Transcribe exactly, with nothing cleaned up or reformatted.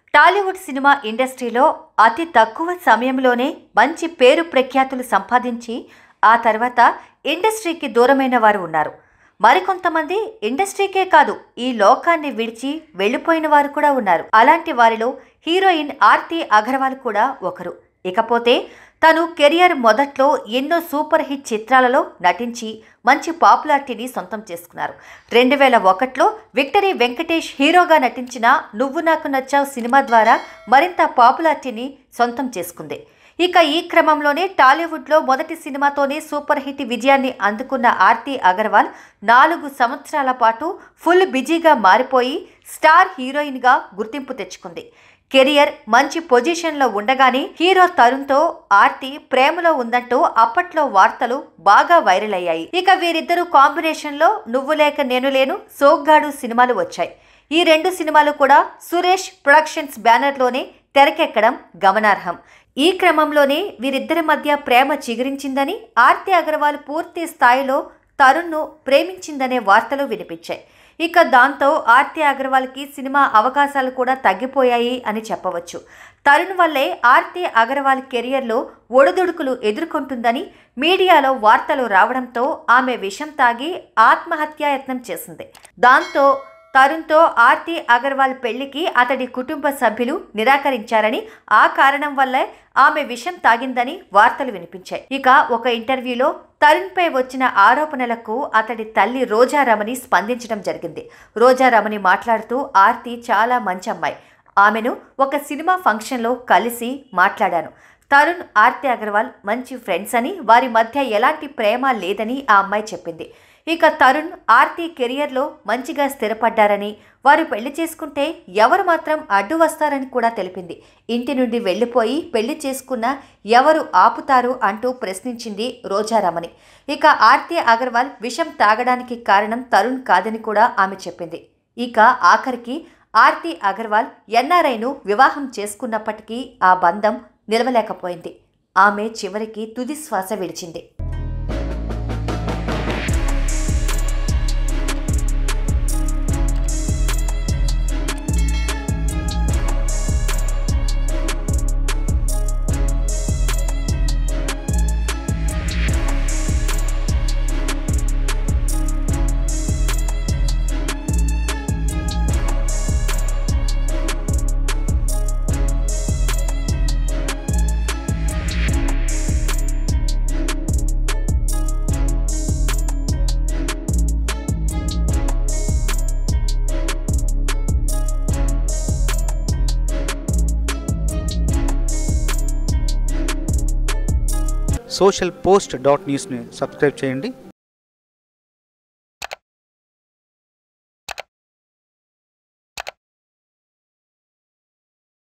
Tollywood cinema ఇండస్ట్రీలో అతి తక్కువ సమయంలోనే మంచి పేరు ప్రఖ్యాతులు సంపాదించి ఆ తర్వాత ఇండస్ట్రీకి దూరమైన వారు ఉన్నారు. మరికొంతమంది ఇండస్ట్రీకే కాదు ఈ లోకాన్ని విడిచి వెళ్ళిపోయిన వారు కూడా ఉన్నారు. అలాంటి వారిలో హీరోయిన్ ఆర్తి అగర్వాల్ కూడా ఒకరు. ఇకపోతే తను కెరియర్ మొదట్లో ఎన్నో సూపర్ హిట్ చిత్రాలలో నటించి మంచి పాపులారిటీని సొంతం చేసుకున్నారు. రెండు వేల ఒకటిలో విక్టరీ వెంకటేష్ హీరోగా నటించిన నువ్వు నాకు నచ్చావు సినిమా ద్వారా మరింత పాపులారిటీని సొంతం చేసుకుంది. ఇక ఈ క్రమంలోనే టాలీవుడ్లో మొదటి సినిమాతోనే సూపర్ హిట్ విజయాన్ని అందుకున్న ఆర్తి అగర్వాల్ నాలుగు సంవత్సరాల పాటు ఫుల్ బిజీగా మారిపోయి స్టార్ హీరోయిన్గా గుర్తింపు తెచ్చుకుంది. కెరియర్ మంచి పొజిషన్లో ఉండగానే హీరో తరుణ్తో ఆర్తి ప్రేమలో ఉందంటూ అప్పట్లో వార్తలు బాగా వైరల్ అయ్యాయి. ఇక వీరిద్దరూ కాంబినేషన్లో నువ్వు లేక నేను లేను, సోగ్గాడు సినిమాలు వచ్చాయి. ఈ రెండు సినిమాలు కూడా సురేష్ ప్రొడక్షన్స్ బ్యానర్లోనే తెరకెక్కడం గమనార్హం. ఈ క్రమంలోనే వీరిద్దరి మధ్య ప్రేమ చిగురించిందని, ఆర్తి అగర్వాల్ పూర్తి స్థాయిలో తరుణ్ను ప్రేమించిందనే వార్తలు వినిపించాయి. ఇక దాంతో ఆర్తి అగర్వాల్కి సినిమా అవకాశాలు కూడా తగ్గిపోయాయి అని చెప్పవచ్చు. తరుణ్ వల్లే ఆర్తి అగర్వాల్ కెరియర్లో ఒడిదుడుకులు ఎదుర్కొంటుందని మీడియాలో వార్తలు రావడంతో ఆమె విషం తాగి ఆత్మహత్యాయత్నం చేసింది. దాంతో తరుణ్తో ఆర్తి అగర్వాల్ పెళ్లికి అతడి కుటుంబ సభ్యులు నిరాకరించారని, ఆ కారణం వల్లే ఆమె విషం తాగిందని వార్తలు వినిపించాయి. ఇక ఒక ఇంటర్వ్యూలో తరుణ్పై వచ్చిన ఆరోపణలకు అతడి తల్లి రోజా రమణి స్పందించడం జరిగింది. రోజా రమణి మాట్లాడుతూ ఆర్తి చాలా మంచి అమ్మాయి, ఆమెను ఒక సినిమా ఫంక్షన్లో కలిసి మాట్లాడాను. తరుణ్ ఆర్తి అగర్వాల్ మంచి ఫ్రెండ్స్ అని, వారి మధ్య ఎలాంటి ప్రేమ లేదని ఆ అమ్మాయి చెప్పింది. ఇక తరుణ్ ఆర్తి కెరియర్లో మంచిగా స్థిరపడ్డారని, వారు పెళ్లి చేసుకుంటే ఎవరు మాత్రం అడ్డు వస్తారని కూడా తెలిపింది. ఇంటి నుండి వెళ్లిపోయి పెళ్లి చేసుకున్న ఎవరు ఆపుతారు అంటూ ప్రశ్నించింది రోజా రమణి. ఇక ఆర్తి అగర్వాల్ విషం తాగడానికి కారణం తరుణ్ కాదని కూడా ఆమె చెప్పింది. ఇక ఆఖరికి ఆర్తి అగర్వాల్ ఎన్ఆర్ఐను వివాహం చేసుకున్నప్పటికీ ఆ బంధం నిలవలేకపోయింది. ఆమె చివరికి తుది శ్వాస విడిచింది. సోషల్ పోస్ట్ డాట్ న్యూస్ని సబ్స్క్రైబ్ చేయండి.